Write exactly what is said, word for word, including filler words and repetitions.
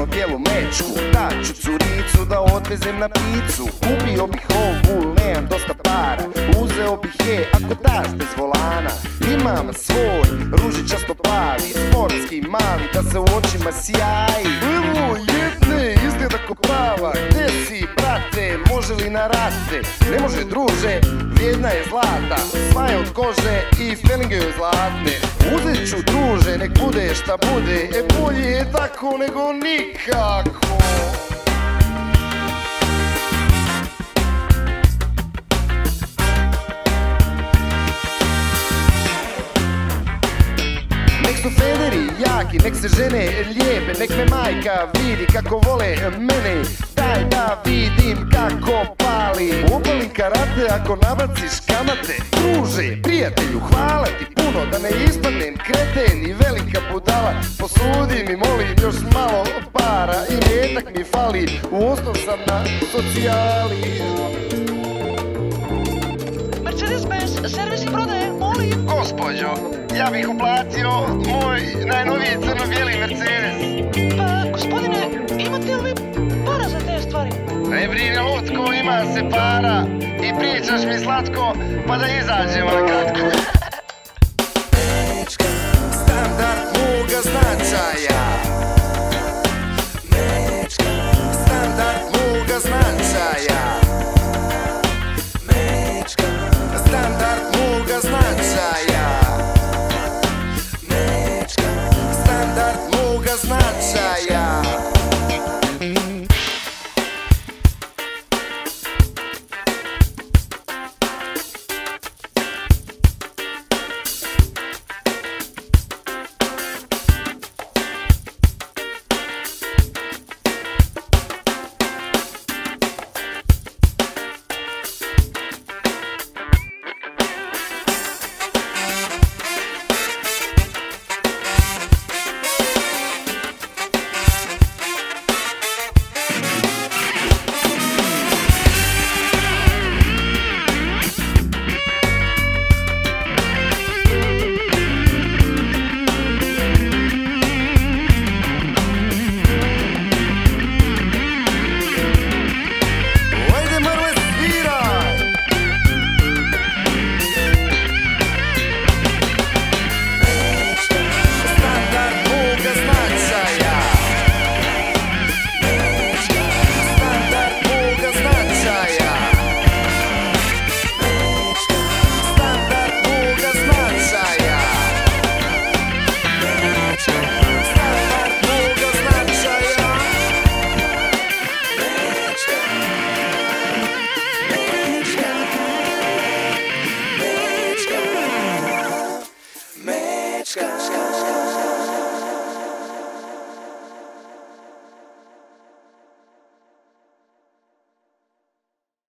bijelu Mećku, daću curicu da odvezem na picu. Kupio bih ovu, nemam dosta para, uzeo bih je ako daš bez volana. Imam svoj ružičasto plavi, sportski mali, da se u očima sjaji. Evo jedne, izgleda ko prava, gde si brate, može li na rate? Ne može druže, vrijedna je zlata, sva je od kože i felinge joj zlatne. Uzet ću druže, nek bude šta bude, e bolje je tako nego nikako. Nek su federi jaki, nek se žene lijepe, nek me majka vidi kako vole mene. Daj da vidim kako pali, upalim karate ako nabaciš kamate. Druže, prijatelju, hvala ti puno, da ne ispadnem kreten i velika budala. Posudi mi, molim, još malo para i metak mi fali, u osnov sam na socijali. Mercedes Benz, servis i prodaje, molim. Gospođo, ja bih uplatio moj najnoviji crno-bijeli Mercedes. Pa, gospodine, imate li para za te stvari? Ne brini lutko, ima se para i pričaš mi slatko, pa da izađemo na kratko.